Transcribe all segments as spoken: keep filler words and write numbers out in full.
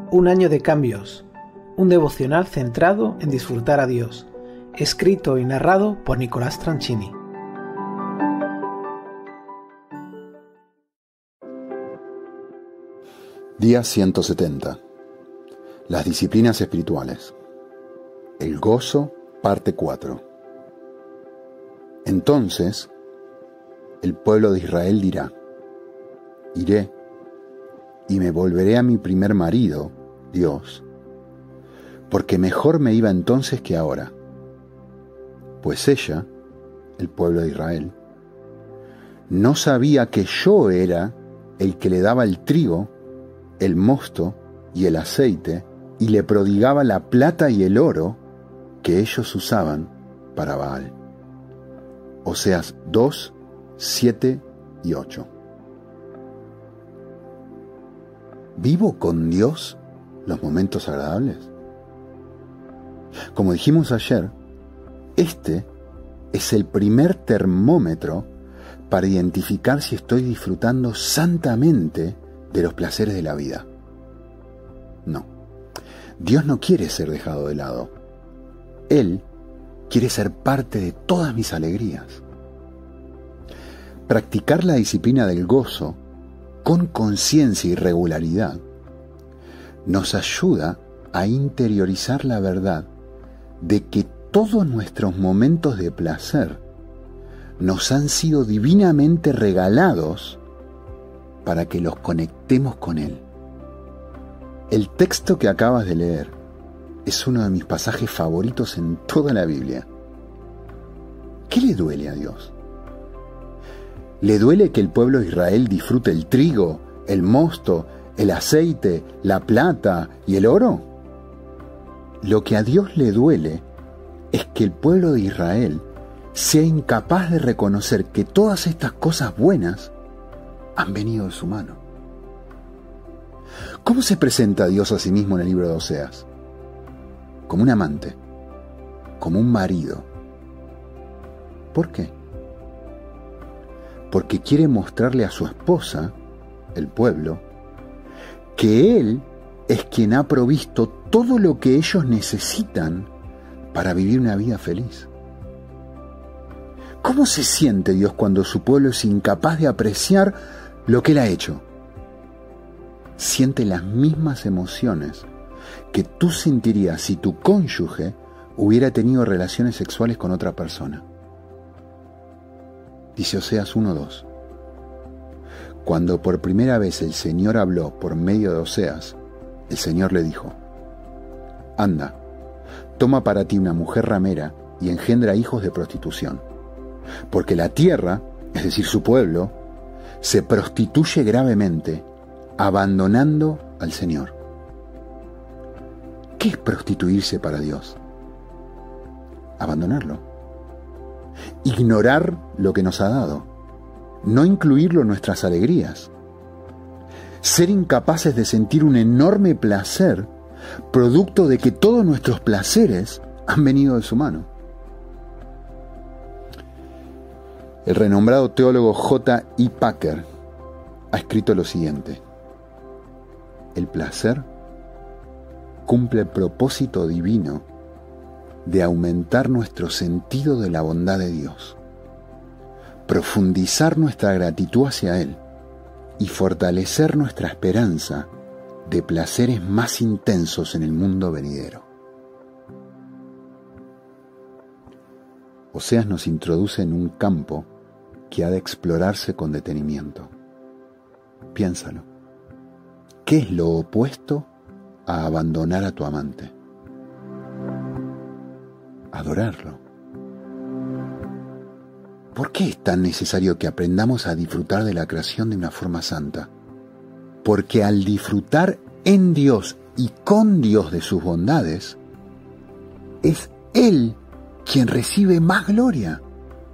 Un año de cambios, un devocional centrado en disfrutar a Dios, escrito y narrado por Nicolás Tranchini. Día ciento setenta. Las disciplinas espirituales. El gozo, parte cuatro. Entonces, el pueblo de Israel dirá: iré y me volveré a mi primer marido, Dios, porque mejor me iba entonces que ahora. Pues ella, el pueblo de Israel, no sabía que yo era el que le daba el trigo, el mosto y el aceite, y le prodigaba la plata y el oro que ellos usaban para Baal. Oseas dos, siete y ocho. ¿Vivo con Dios los momentos agradables? Como dijimos ayer, este es el primer termómetro para identificar si estoy disfrutando santamente de los placeres de la vida. No, Dios no quiere ser dejado de lado. Él quiere ser parte de todas mis alegrías. Practicar la disciplina del gozo con conciencia y regularidad nos ayuda a interiorizar la verdad de que todos nuestros momentos de placer nos han sido divinamente regalados para que los conectemos con Él. El texto que acabas de leer es uno de mis pasajes favoritos en toda la Biblia. ¿Qué le duele a Dios? ¿Le duele que el pueblo de Israel disfrute el trigo, el mosto, el aceite, la plata y el oro? Lo que a Dios le duele es que el pueblo de Israel sea incapaz de reconocer que todas estas cosas buenas han venido de su mano. ¿Cómo se presenta Dios a sí mismo en el libro de Oseas? Como un amante, como un marido. ¿Por qué? Porque quiere mostrarle a su esposa, el pueblo, que Él es quien ha provisto todo lo que ellos necesitan para vivir una vida feliz. ¿Cómo se siente Dios cuando su pueblo es incapaz de apreciar lo que Él ha hecho? Siente las mismas emociones que tú sentirías si tu cónyuge hubiera tenido relaciones sexuales con otra persona. Dice Oseas uno dos. Cuando por primera vez el Señor habló por medio de Oseas, el Señor le dijo: anda, toma para ti una mujer ramera y engendra hijos de prostitución, porque la tierra, es decir, su pueblo, se prostituye gravemente, abandonando al Señor. ¿Qué es prostituirse para Dios? Abandonarlo. Ignorar lo que nos ha dado, no incluirlo en nuestras alegrías, ser incapaces de sentir un enorme placer producto de que todos nuestros placeres han venido de su mano. El renombrado teólogo J I Packer ha escrito lo siguiente: el placer cumple el propósito divino de aumentar nuestro sentido de la bondad de Dios, profundizar nuestra gratitud hacia Él y fortalecer nuestra esperanza de placeres más intensos en el mundo venidero. Oseas nos introduce en un campo que ha de explorarse con detenimiento. Piénsalo. ¿Qué es lo opuesto a abandonar a tu amante? Adorarlo. ¿Por qué es tan necesario que aprendamos a disfrutar de la creación de una forma santa? Porque al disfrutar en Dios y con Dios de sus bondades, es Él quien recibe más gloria.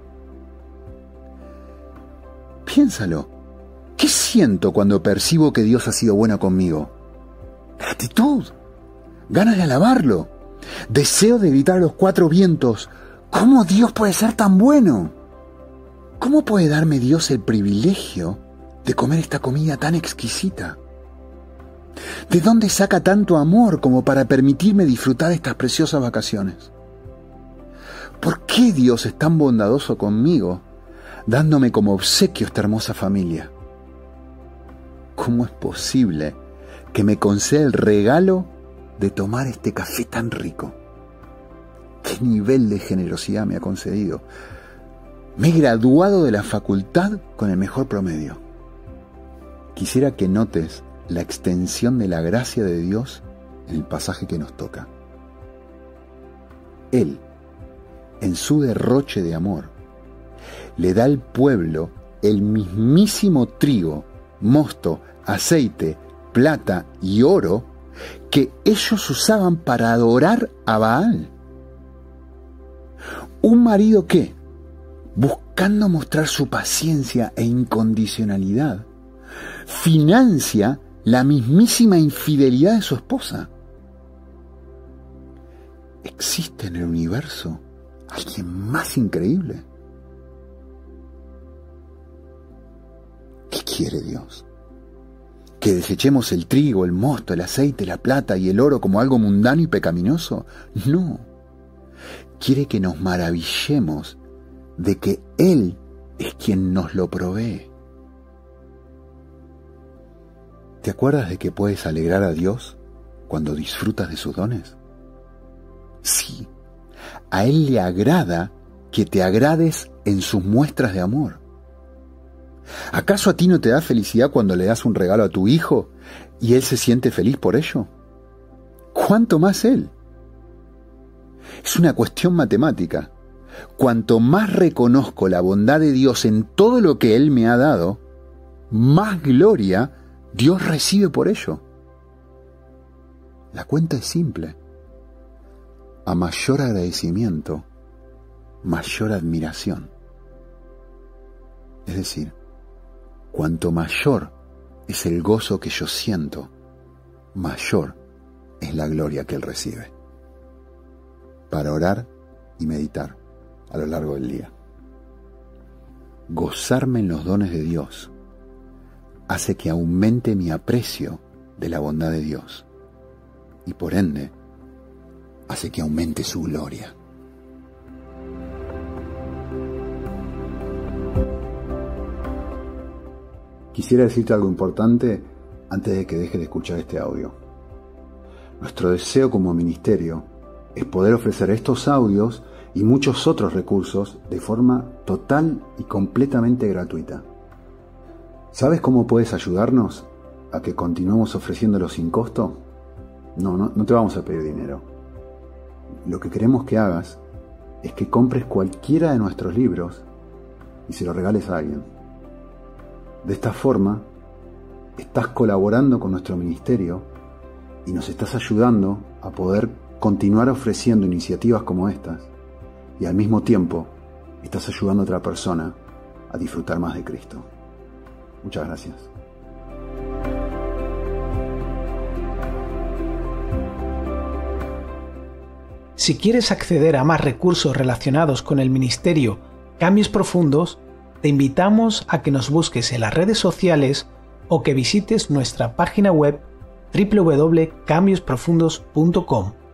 Piénsalo. ¿Qué siento cuando percibo que Dios ha sido bueno conmigo? Gratitud, ganas de alabarlo, deseo de gritar a los cuatro vientos: ¿cómo Dios puede ser tan bueno? ¿Cómo puede darme Dios el privilegio de comer esta comida tan exquisita? ¿De dónde saca tanto amor como para permitirme disfrutar estas preciosas vacaciones? ¿Por qué Dios es tan bondadoso conmigo, dándome como obsequio esta hermosa familia? ¿Cómo es posible que me conceda el regalo de tomar este café tan rico? ¿Qué nivel de generosidad me ha concedido? Me he graduado de la facultad con el mejor promedio. Quisiera que notes la extensión de la gracia de Dios en el pasaje que nos toca. Él, en su derroche de amor, le da al pueblo el mismísimo trigo, mosto, aceite, plata y oro que ellos usaban para adorar a Baal. Un marido que, buscando mostrar su paciencia e incondicionalidad, financia la mismísima infidelidad de su esposa. ¿Existe en el universo alguien más increíble? ¿Qué quiere Dios? ¿Que desechemos el trigo, el mosto, el aceite, la plata y el oro como algo mundano y pecaminoso? No. Quiere que nos maravillemos de que Él es quien nos lo provee. ¿Te acuerdas de que puedes alegrar a Dios cuando disfrutas de sus dones? Sí, a Él le agrada que te agrades en sus muestras de amor. ¿Acaso a ti no te da felicidad cuando le das un regalo a tu hijo y él se siente feliz por ello? ¿Cuánto más Él? Es una cuestión matemática. Cuanto más reconozco la bondad de Dios en todo lo que Él me ha dado, más gloria Dios recibe por ello. La cuenta es simple. A mayor agradecimiento, mayor admiración. Es decir, cuanto mayor es el gozo que yo siento, mayor es la gloria que Él recibe. Para orar y meditar a lo largo del día. Gozarme en los dones de Dios hace que aumente mi aprecio de la bondad de Dios y por ende hace que aumente su gloria. Quisiera decirte algo importante antes de que dejes de escuchar este audio. Nuestro deseo como ministerio es poder ofrecer estos audios y muchos otros recursos de forma total y completamente gratuita. ¿Sabes cómo puedes ayudarnos a que continuemos ofreciéndolo sin costo? No, no, no te vamos a pedir dinero. Lo que queremos que hagas es que compres cualquiera de nuestros libros y se lo regales a alguien. De esta forma, estás colaborando con nuestro ministerio y nos estás ayudando a poder continuar ofreciendo iniciativas como estas y al mismo tiempo estás ayudando a otra persona a disfrutar más de Cristo. Muchas gracias. Si quieres acceder a más recursos relacionados con el ministerio Cambios Profundos, te invitamos a que nos busques en las redes sociales o que visites nuestra página web doble u doble u doble u punto cambios profundos punto com.